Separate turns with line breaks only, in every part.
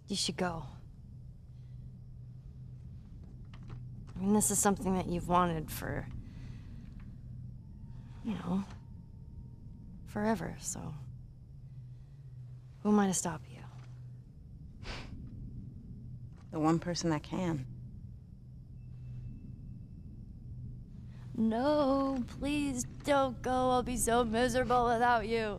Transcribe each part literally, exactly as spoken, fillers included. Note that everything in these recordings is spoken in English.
You should go. I mean, this is something that you've wanted for, you know, forever, so who am I to stop you?
The one person that can.
No, please don't go. I'll be so miserable without you.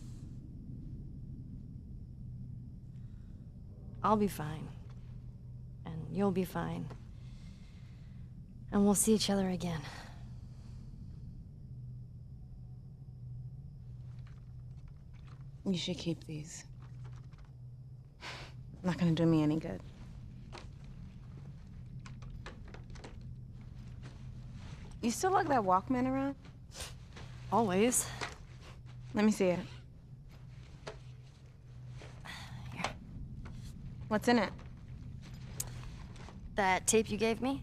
I'll be fine. And you'll be fine. And we'll see each other again.
You should keep these. Not gonna do me any good. You still lug that Walkman around?
Always.
Let me see it.
Here.
What's in it?
That tape you gave me?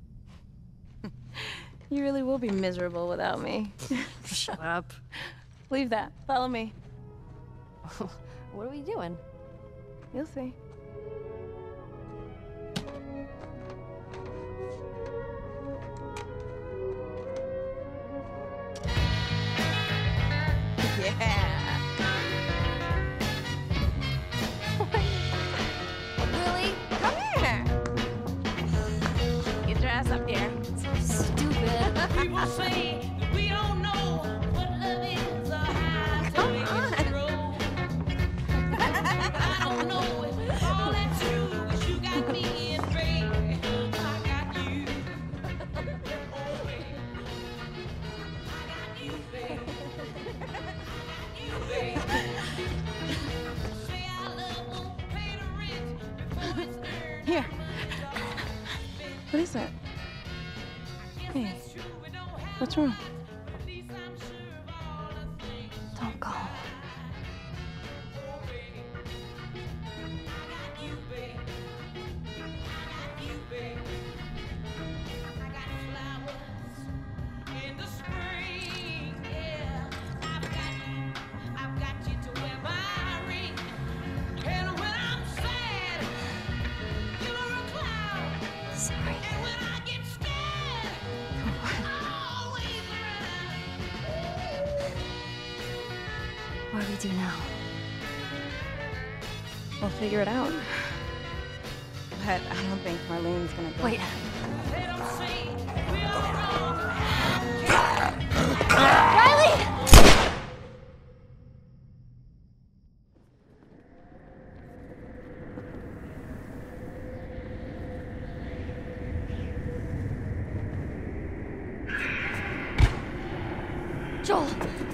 You really will be miserable without me.
Shut up.
Leave that. Follow me.
What are we doing?
You'll see. Yeah.
Really?
Come here. Get your ass up here.
Stupid.
People say that we don't know what love is or how to
Come
make
on.
it grow. I don't know if all that's true, 'cause you got me in dread. I got you. Oh, baby. I got you, baby. I got you, baby. Say our love won't pay the rent before it's earned.
Here. What is that? Hey, what's wrong?
Don't go. Sorry. What do we do now?
We'll figure it out. But I don't think Marlene's gonna go.
Wait. Joel!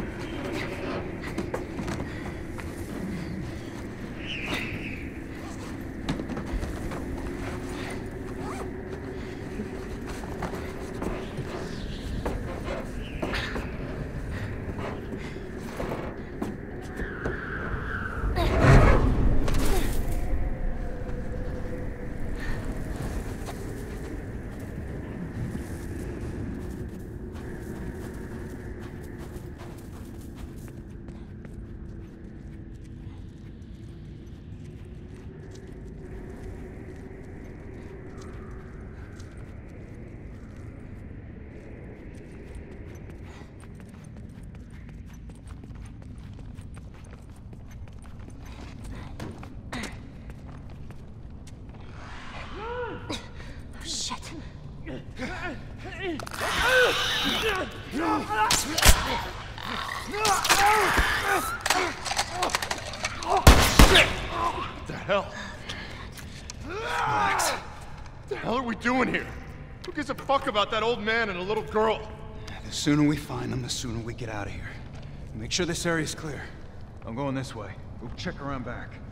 What the hell? Relax. What the hell are we doing here? Who gives a fuck about that old man and a little girl?
The sooner we find them, the sooner we get out of here. Make sure this area's clear.
I'm going this way. We'll check around back.